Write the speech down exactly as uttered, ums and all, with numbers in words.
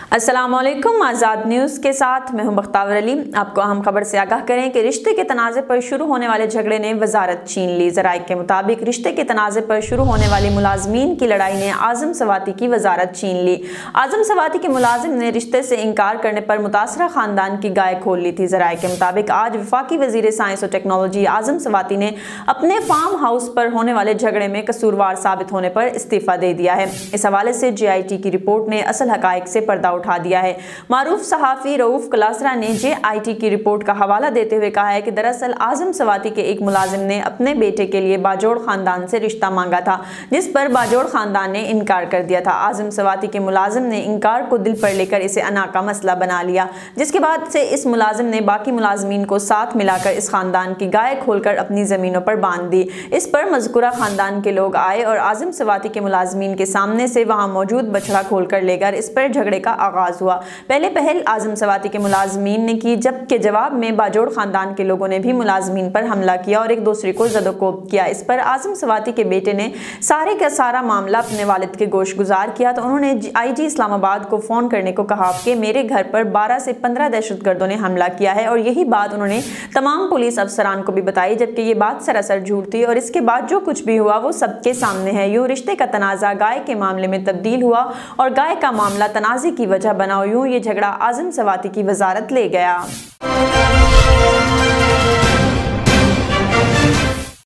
अस्सलामुअलैकुम, आज़ाद न्यूज़ के साथ मैं हूं बख्तावर अली। आपको अहम खबर से आगाह करें कि रिश्ते के तनाज़े पर शुरू होने वाले झगड़े ने वजारत छीन ली। ज़राए के मुताबिक रिश्ते के तनाज़े पर शुरू होने वाली मुलाजमीन की लड़ाई ने आज़म स्वती की वजारत छीन ली। आज़म स्वती के मुलाजिम ने रिश्ते से इनकार करने पर मुतासरा खानदान की गाय खोल ली थी। ज़राए के मुताबिक आज वफाकी वज़ीर साइंस और टेक्नोलॉजी आज़म स्वती ने अपने फार्म हाउस पर होने वाले झगड़े में कसूरवार साबित होने पर इस्तीफा दे दिया है। इस हवाले से जे आई टी की रिपोर्ट ने असल हकायक से पर्दा उठा दिया है। मारूफ सहाफी रऊफ कलासरा ने जे आई टी की रिपोर्ट का हवाला देते हुए कहा है कि दरअसल आज़म स्वती के एक मुलाजिम ने अपने बेटे के लिए बाजोड़ खानदान से रिश्ता मांगा था, जिस पर बाजोड़ खानदान ने इनकार कर दिया था। आज़म स्वती के मुलाजिम ने इनकार को दिल पर लेकर इसे अना का मसला बना लिया, जिसके बाद से इस मुलाजिम ने बाकी मुलाजमीन को साथ मिलाकर इस खानदान की गाय खोलकर अपनी जमीनों पर बांध दी। इस पर मज़कूरा खानदान के लोग आए और आज़म स्वती के मुलाजमीन के सामने से वहां मौजूद बछड़ा खोलकर लेकर इस पर झगड़े का आगाज हुआ। पहले पहल आज़म स्वती के मुलाजमीन ने की, जबकि जवाब में बाजोड़ खानदान के लोगों ने भी मुलाजमीन पर हमला किया और एक दूसरे को ज़दोकोब किया। इस पर आज़म स्वती के बेटे ने सारे का सारा मामला अपने वालिद के गोश गुजार किया तो उन्होंने आई जी इस्लामाबाद को फ़ोन करने को कहा कि मेरे घर पर बारह से पंद्रह दहशतगर्दों ने हमला किया है, और यही बात उन्होंने तमाम पुलिस अफसरान को भी बताई, जबकि ये बात सरासर झूठ थी और इसके बाद जो कुछ भी हुआ वो सबके सामने है। यूँ रिश्ते का तनाज़ा गाय के मामले में तब्दील हुआ और गाय का मामला तनाज़े की वजह बना। यूँ ये झगड़ा आज़म स्वती की वजारत ले गया।